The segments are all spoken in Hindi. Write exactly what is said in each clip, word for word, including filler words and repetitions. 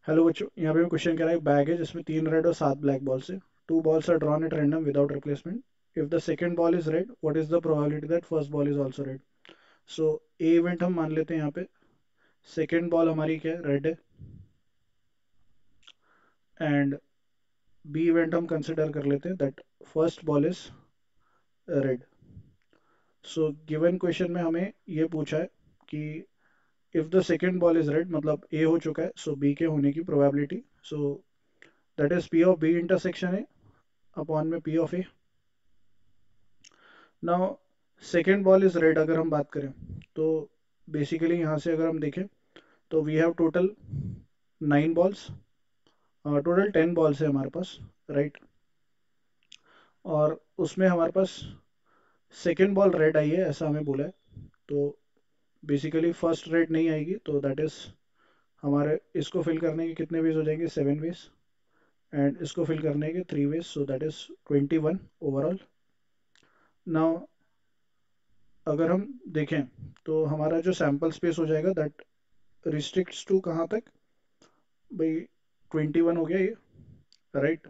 हेलो बच्चों, यहाँ पे क्वेश्चन कह रहा है बैग है जिसमें तीन रेड और सात ब्लैक बॉल्स है। Two balls are drawn at random without replacement. If the second ball is red, what is the probability that first ball is also red? So A event हम मान लेते हैं यहाँ पे। सेकंड बॉल हमारी क्या है, रेड है। एंड बी इवेंट हम कंसिडर कर लेते हैं that first ball is red. So given question में हमें ये पूछा है कि if the second ball is red, मतलब ए हो चुका है, सो बी के होने की probability, so that is P of B intersection है अपॉन में P of A. Now second ball is red अगर हम बात करें, तो बेसिकली यहाँ से अगर हम देखें तो we have total nine balls. Total ten balls है हमारे पास, राइट। और उसमें हमारे पास सेकेंड बॉल रेड आई है ऐसा हमें बोला है। तो बेसिकली फर्स्ट रेड नहीं आएगी, तो दैट इज हमारे इसको फिल करने के कितने वेज हो जाएंगे, सेवन वेज। एंड इसको फिल करने के three ways, so that is twenty one overall. Now अगर हम देखें तो हमारा जो सैंपल स्पेस हो जाएगा दैट रिस्ट्रिक्ट्स टू कहाँ तक भाई, ट्वेंटी वन हो गया ये, राइट।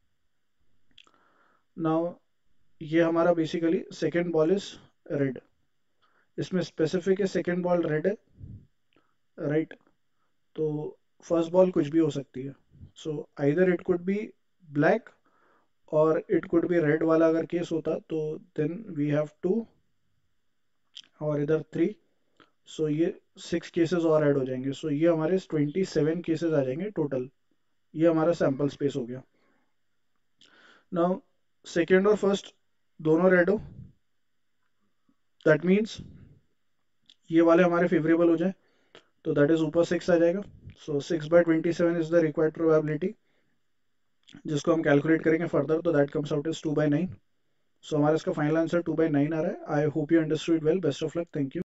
नाउ ये हमारा basically second ball is red. इसमें स्पेसिफिक है सेकेंड बॉल रेड है, राइट। तो फर्स्ट बॉल कुछ भी हो सकती है। So either it could be black और इट कुड बी रेड वाला अगर केस होता तो देन वी हैव टू और इधर थ्री। सो ये सिक्स केसेस और ऐड हो जाएंगे। सो ये हमारे ट्वेंटी सेवन केसेस आ जाएंगे टोटल। ये हमारा सैंपल स्पेस हो गया। नाउ सेकेंड और फर्स्ट दोनों रेड हो, दैट मीन्स ये वाले हमारे फेवरेबल हो जाए, तो दैट इज ऊपर सिक्स आ जाएगा। So six by twenty seven is the required probability, जिसको हम कैलकुलेट करेंगे फर्दर, तो that comes out is two by nine. So हमारा इसका final answer two by nine आ रहा है। I hope you understood well. Best of luck. Thank you.